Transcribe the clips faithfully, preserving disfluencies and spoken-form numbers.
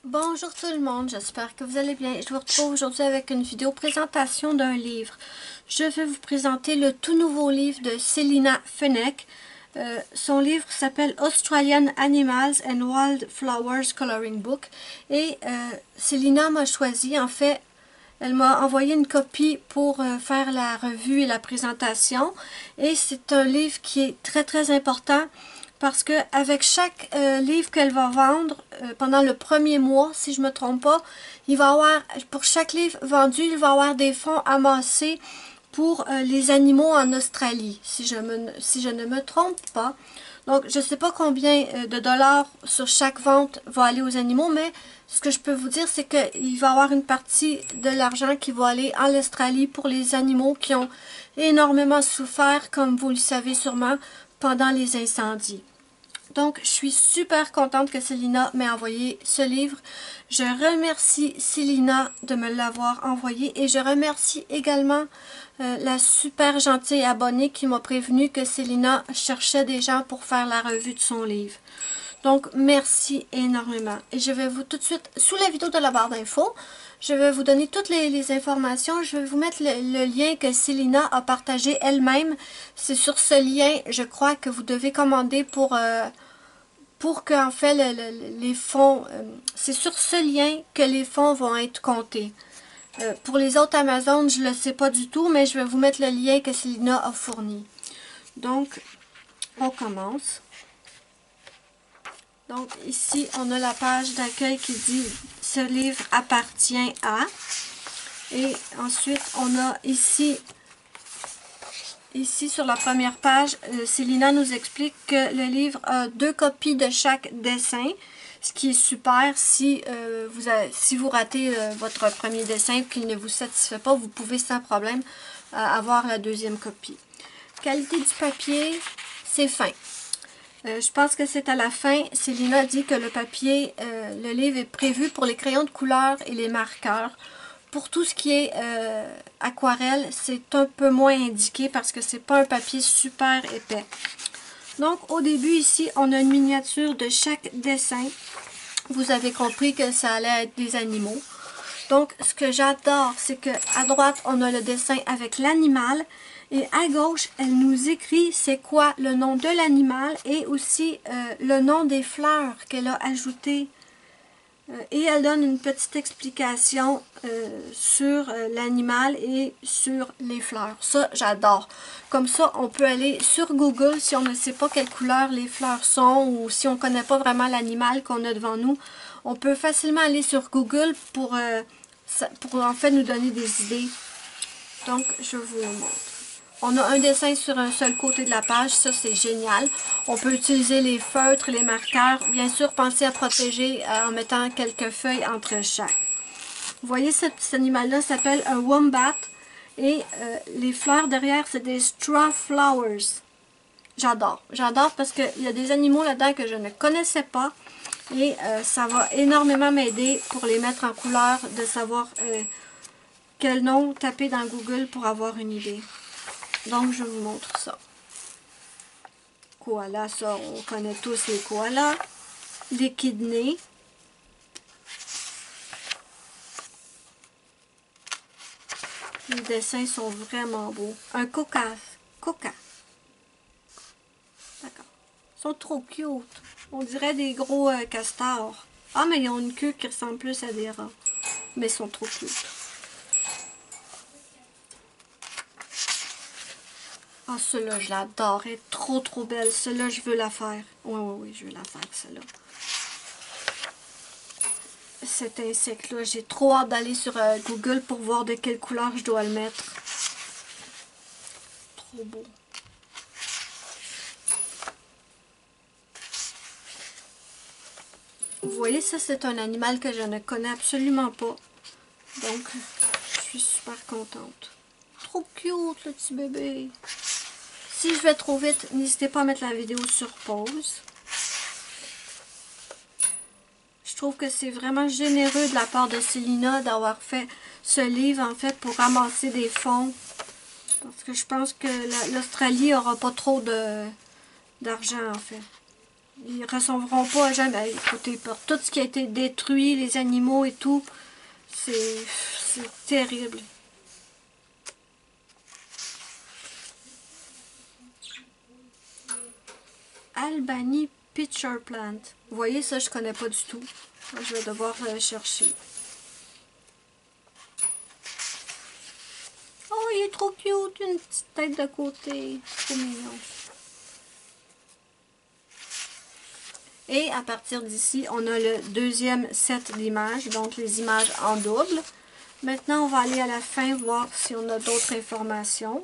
Bonjour tout le monde, j'espère que vous allez bien. Je vous retrouve aujourd'hui avec une vidéo présentation d'un livre. Je vais vous présenter le tout nouveau livre de Célina Fenech. Euh, son livre s'appelle Australian Animals and Wild Flowers Coloring Book. Et euh, Célina m'a choisi, en fait, elle m'a envoyé une copie pour euh, faire la revue et la présentation. Et c'est un livre qui est très très important. Parce que avec chaque euh, livre qu'elle va vendre euh, pendant le premier mois, si je ne me trompe pas, il va avoir, pour chaque livre vendu, il va avoir des fonds amassés pour euh, les animaux en Australie, si je, me, si je ne me trompe pas. Donc, je ne sais pas combien euh, de dollars sur chaque vente va aller aux animaux, mais ce que je peux vous dire, c'est qu'il va y avoir une partie de l'argent qui va aller en Australie pour les animaux qui ont énormément souffert, comme vous le savez sûrement, pendant les incendies. Donc, je suis super contente que Célina m'ait envoyé ce livre. Je remercie Célina de me l'avoir envoyé et je remercie également euh, la super gentille abonnée qui m'a prévenu que Célina cherchait des gens pour faire la revue de son livre. Donc, merci énormément. Et je vais vous tout de suite, sous la vidéo de la barre d'infos, je vais vous donner toutes les, les informations. Je vais vous mettre le, le lien que Célina a partagé elle-même. C'est sur ce lien, je crois, que vous devez commander pour, euh, pour que, en fait, le, le, les fonds... Euh, c'est sur ce lien que les fonds vont être comptés. Euh, pour les autres Amazon, je ne le sais pas du tout, mais je vais vous mettre le lien que Célina a fourni. Donc, on commence. Donc, ici, on a la page d'accueil qui dit « Ce livre appartient à ». Et ensuite, on a ici, ici sur la première page, euh, Célina nous explique que le livre a deux copies de chaque dessin, ce qui est super. Si, euh, vous, avez, si vous ratez euh, votre premier dessin et qu'il ne vous satisfait pas, vous pouvez sans problème euh, avoir la deuxième copie. Qualité du papier, c'est fin. Euh, je pense que c'est à la fin. Célina dit que le papier, euh, le livre est prévu pour les crayons de couleur et les marqueurs. Pour tout ce qui est euh, aquarelle, c'est un peu moins indiqué parce que c'est pas un papier super épais. Donc, au début, ici, on a une miniature de chaque dessin. Vous avez compris que ça allait être des animaux. Donc, ce que j'adore, c'est qu'à droite, on a le dessin avec l'animal. Et à gauche, elle nous écrit c'est quoi le nom de l'animal et aussi euh, le nom des fleurs qu'elle a ajoutées. Euh, et elle donne une petite explication euh, sur euh, l'animal et sur les fleurs. Ça, j'adore. Comme ça, on peut aller sur Google si on ne sait pas quelle couleur les fleurs sont ou si on ne connaît pas vraiment l'animal qu'on a devant nous. On peut facilement aller sur Google pour, euh, pour en fait nous donner des idées. Donc, je vous montre. On a un dessin sur un seul côté de la page, ça c'est génial. On peut utiliser les feutres, les marqueurs. Bien sûr, pensez à protéger en mettant quelques feuilles entre chaque. Vous voyez, cet, cet animal-là s'appelle un wombat. Et euh, les fleurs derrière, c'est des straw flowers. J'adore. J'adore parce qu'il y a des animaux là-dedans que je ne connaissais pas. Et euh, ça va énormément m'aider pour les mettre en couleur, de savoir euh, quel nom taper dans Google pour avoir une idée. Donc, je vous montre ça. Koala, ça, on connaît tous les koalas. L'échidné. Les dessins sont vraiment beaux. Un coca. Coca. D'accord. Ils sont trop cute. On dirait des gros euh, castors. Ah, mais ils ont une queue qui ressemble plus à des rats. Mais ils sont trop cute. Ah, celle-là, je l'adore. Elle est trop, trop belle. Celle-là, je veux la faire. Oui, oui, oui, je veux la faire, celle-là. Cet insecte-là, j'ai trop hâte d'aller sur euh, Google pour voir de quelle couleur je dois le mettre. Trop beau. Vous voyez, ça, c'est un animal que je ne connais absolument pas. Donc, je suis super contente. Trop cute, le petit bébé. Si je vais trop vite, n'hésitez pas à mettre la vidéo sur pause. Je trouve que c'est vraiment généreux de la part de Célina d'avoir fait ce livre, en fait, pour ramasser des fonds. Parce que je pense que l'Australie n'aura pas trop de d'argent, en fait. ils ne recevront pas jamais. Écoutez, pour tout ce qui a été détruit, les animaux et tout, c'est terrible. Albany Pitcher Plant. Vous voyez, ça, je connais pas du tout. Je vais devoir euh, chercher. Oh, il est trop cute, une petite tête de côté. Trop mignon. Et à partir d'ici, on a le deuxième set d'images, donc les images en double. Maintenant, on va aller à la fin voir si on a d'autres informations.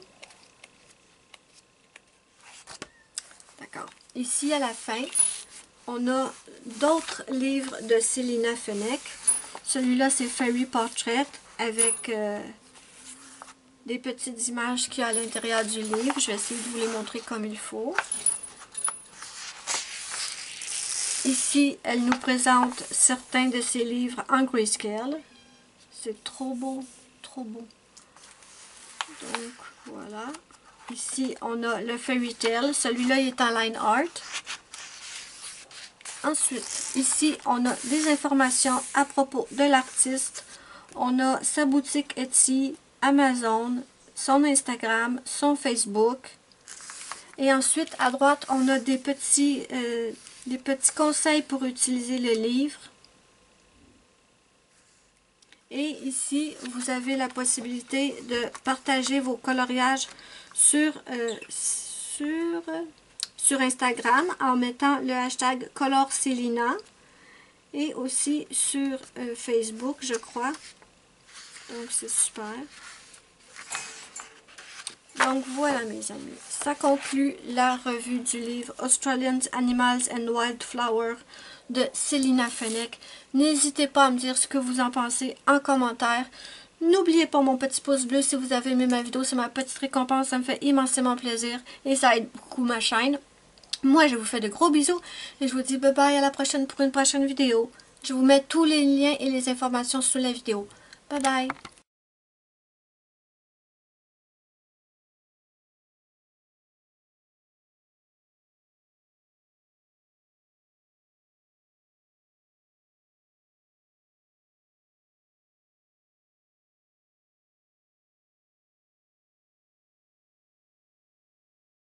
D'accord. Ici, à la fin, on a d'autres livres de Célina Fenech. Celui-là, c'est Fairy Portrait avec euh, des petites images qu'il y a à l'intérieur du livre. Je vais essayer de vous les montrer comme il faut. Ici, elle nous présente certains de ses livres en grayscale. C'est trop beau, trop beau. Donc, voilà. Ici, on a le Fairy Tale. Celui-là, il est en line art. Ensuite, ici, on a des informations à propos de l'artiste. On a sa boutique Etsy, Amazon, son Instagram, son Facebook. Et ensuite, à droite, on a des petits, euh, des petits conseils pour utiliser le livre. Et ici, vous avez la possibilité de partager vos coloriages sur, euh, sur, sur Instagram en mettant le hashtag ColorCélina et aussi sur euh, Facebook, je crois. Donc, c'est super. Donc, voilà, mes amis. Ça conclut la revue du livre Australian Animals and Wildflowers de Célina Fenech. N'hésitez pas à me dire ce que vous en pensez en commentaire. N'oubliez pas mon petit pouce bleu si vous avez aimé ma vidéo. C'est ma petite récompense. Ça me fait immensément plaisir et ça aide beaucoup ma chaîne. Moi, je vous fais de gros bisous et je vous dis bye bye à la prochaine pour une prochaine vidéo. Je vous mets tous les liens et les informations sous la vidéo. Bye bye!